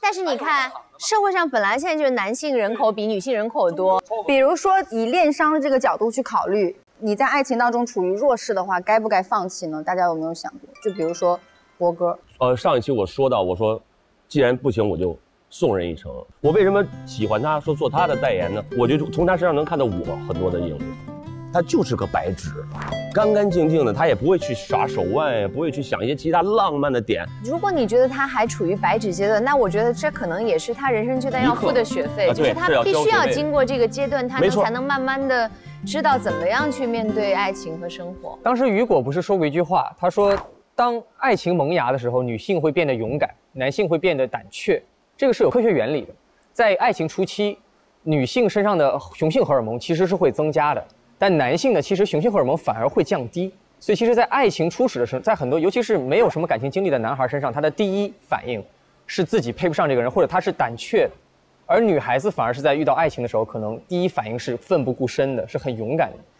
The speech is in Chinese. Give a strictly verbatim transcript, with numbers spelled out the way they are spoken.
但是你看，社会上本来现在就是男性人口比女性人口多。 比如说以恋商这个角度去考虑，你在爱情当中处于弱势的话，该不该放弃呢？大家有没有想过？就比如说博哥， 呃，上一期我说到，我说，既然不行，我就送人一程。我为什么喜欢他，说做他的代言呢？我就从他身上能看到我很多的影子。他就是个白纸，干干净净的，他也不会去耍手腕，也不会去想一些其他浪漫的点。 如果你觉得他还处于白纸阶段，那我觉得这可能也是他人生阶段要付的学费， 啊、 就是他必须要经过这个阶段，他能才能慢慢的知道怎么样去面对爱情和生活。 当时雨果不是说过一句话，他说，当爱情萌芽的时候，女性会变得勇敢，男性会变得胆怯，这个是有科学原理的。在爱情初期，女性身上的雄性荷尔蒙其实是会增加的。但男性呢，其实雄性荷尔蒙反而会降低，所以其实，在爱情初始的时候，在很多尤其是没有什么感情经历的男孩身上，他的第一反应是自己配不上这个人，或者他是胆怯的，而女孩子反而是在遇到爱情的时候，可能第一反应是奋不顾身的，是很勇敢的。